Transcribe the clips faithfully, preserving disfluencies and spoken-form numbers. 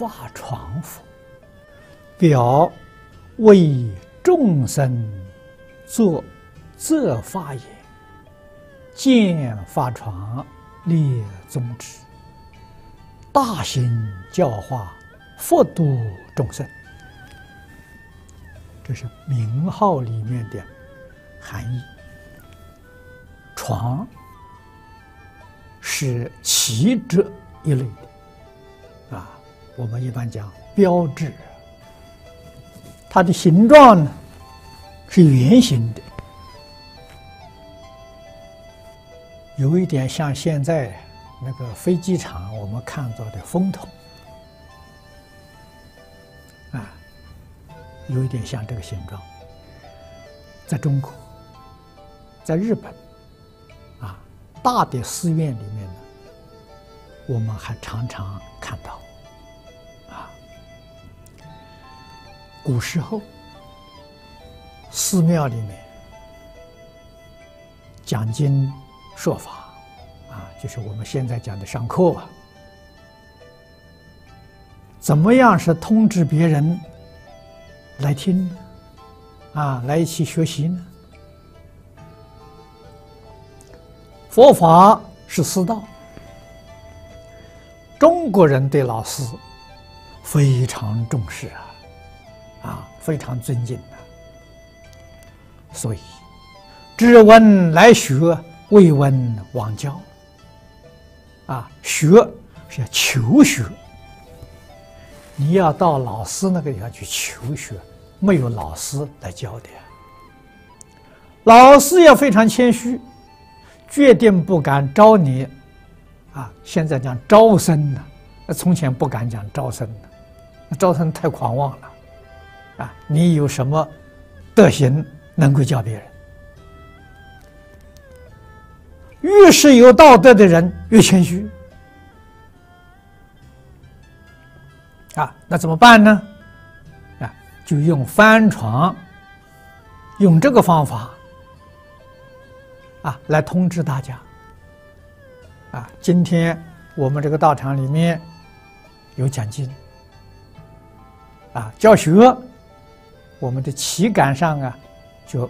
法床佛，表为众生作则法也。见法床列宗旨，大行教化，佛度众生。这是名号里面的含义。床是旗帜一类的啊，我们一般讲标志。它的形状呢是圆形的，有一点像现在那个飞机场我们看到的风筒啊，有一点像这个形状。在中国，在日本啊，大的寺院里面呢，我们还常常看到啊。古时候寺庙里面讲经说法啊，就是我们现在讲的上课啊，怎么样是通知别人来听呢？啊，来一起学习呢？佛法是师道，中国人对老师非常重视啊，啊，非常尊敬的，所以知闻来学，未闻往教。啊，学是要求学，你要到老师那个地方去求学，没有老师来教的。老师要非常谦虚，决定不敢招你。啊，现在讲招生呢，从前不敢讲招生呢，招生太狂妄了。啊，你有什么德行能够教别人？越是有道德的人，越谦虚。啊，那怎么办呢？啊，就用翻床，用这个方法，啊，来通知大家。啊，今天我们这个道场里面有讲经，啊，教学，我们的旗杆上啊，就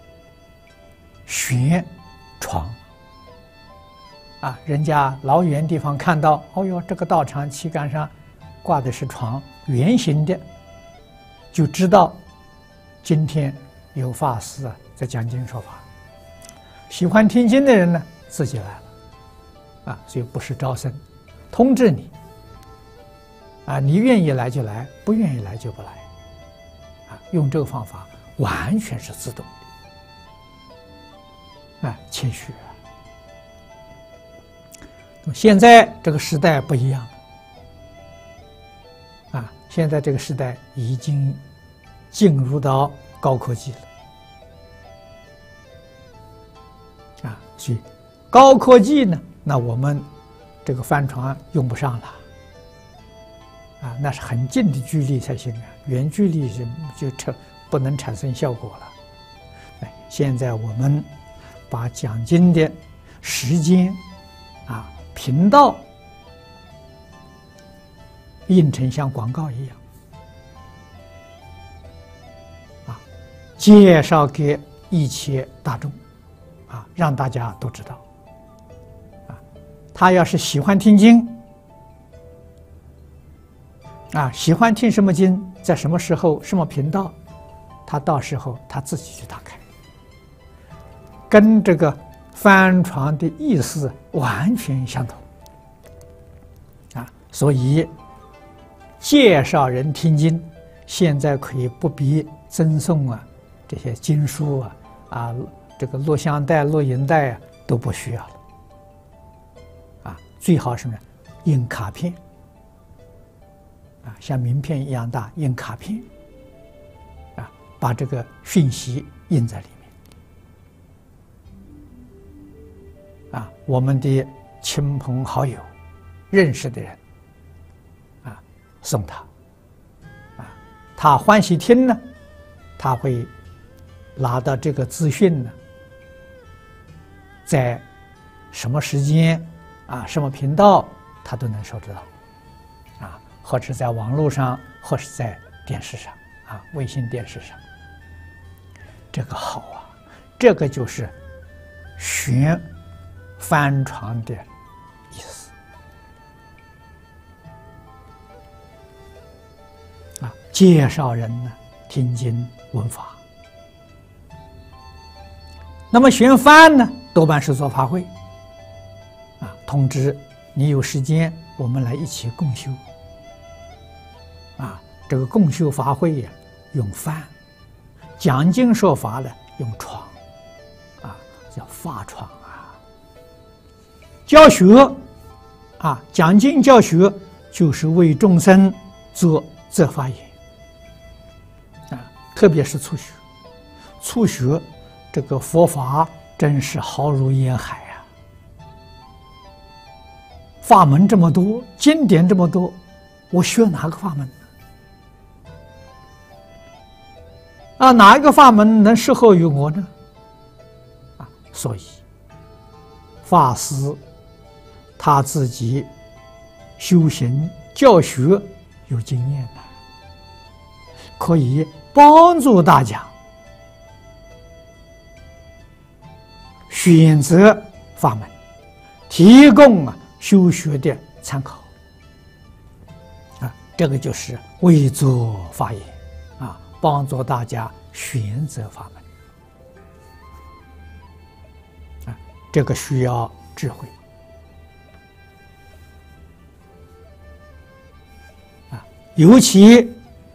悬床。啊，人家老远地方看到，哦哟，这个道场旗杆上挂的是床，圆形的，就知道今天有法师啊在讲经说法。喜欢听经的人呢，自己来了，啊，所以不是招生，通知你，啊，你愿意来就来，不愿意来就不来，啊，用这个方法完全是自动的，啊，谦虚。现在这个时代不一样了，啊，现在这个时代已经进入到高科技了，啊，所以高科技呢，那我们这个帆船用不上了，啊，那是很近的距离才行啊，远距离就就产不能产生效果了。哎，现在我们把讲经的时间啊。频道印成像广告一样，啊，介绍给一切大众，啊，让大家都知道，啊，他要是喜欢听经，啊，喜欢听什么经，在什么时候、什么频道，他到时候他自己去打开，跟这个翻床的意思完全相同啊，所以介绍人听经，现在可以不必赠送啊这些经书啊啊这个录像带、录影带啊都不需要了啊，最好什么印卡片啊，像名片一样大，印卡片啊，把这个讯息印在里面。啊，我们的亲朋好友、认识的人，啊，送他，啊，他欢喜听呢，他会拿到这个资讯呢，在什么时间啊、什么频道，他都能收得到，啊， 或者在网络上，或是在电视上啊，卫星电视上。这个好啊，这个就是宣翻传的意思啊，介绍人呢听经闻法。那么宣翻呢，多半是做法会啊，通知你有时间，我们来一起共修啊。这个共修法会呀，用翻；讲经说法呢，用传啊，叫法传啊。教学啊，讲经教学就是为众生做则法言啊，特别是初学，初学。这个佛法真是浩如烟海啊！法门这么多，经典这么多，我学哪个法门呢？啊，哪一个法门能适合于我呢？啊，所以法师他自己修行教学有经验的，可以帮助大家选择法门，提供啊修学的参考啊，这个就是为作法言啊，帮助大家选择法门啊，这个需要智慧啊，尤其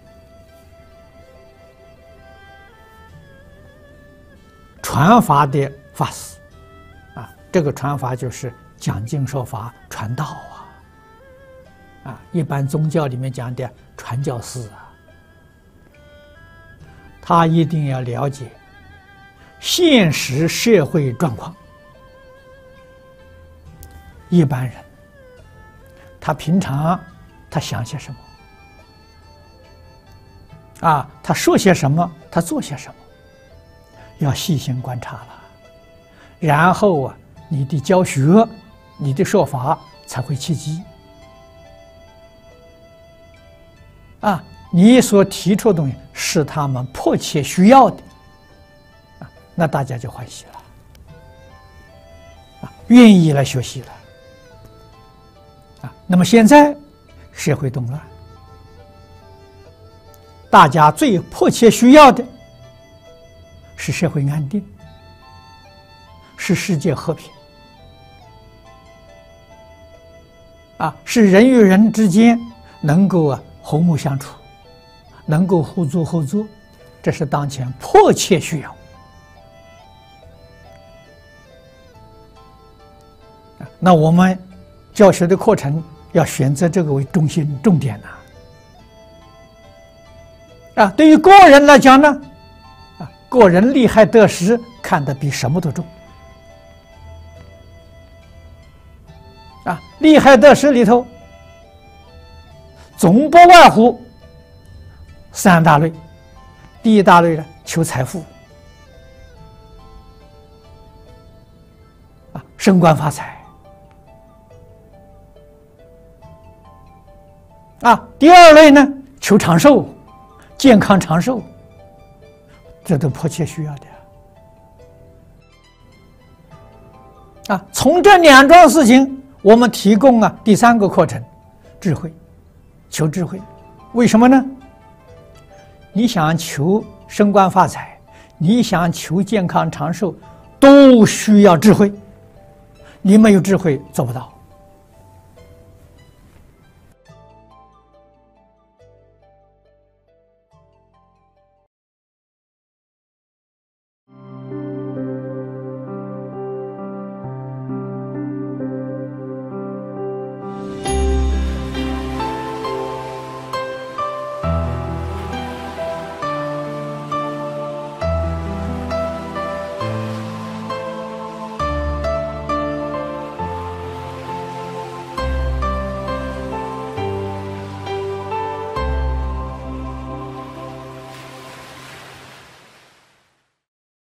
传法的法师啊，这个传法就是讲经说法、传道啊，啊，一般宗教里面讲的传教士啊，他一定要了解现实社会状况。一般人，他平常他想些什么啊？他说些什么？他做些什么？要细心观察了。然后啊，你的教学、你的说法才会契机啊！你所提出的东西是他们迫切需要的啊，那大家就欢喜了啊，愿意来学习了啊。那么现在社会动乱，大家最迫切需要的是社会安定。是世界和平啊，是人与人之間能夠啊和睦相處，能夠互助合作，這是當前迫切需要。那我們教學的課程要選擇這個為中心重點啊！啊，對於個人來講呢，啊，個人利害得失看得比什麼都重。啊，利害得失里头，总不外乎三大类。第一大类呢，求财富，啊，升官发财。啊，第二类呢，求长寿，健康长寿，这都迫切需要的。啊，从这两桩事情。我们提供啊第三个课程，智慧，求智慧。为什么呢？你想求升官发财，你想求健康长寿，都需要智慧。你没有智慧做不到。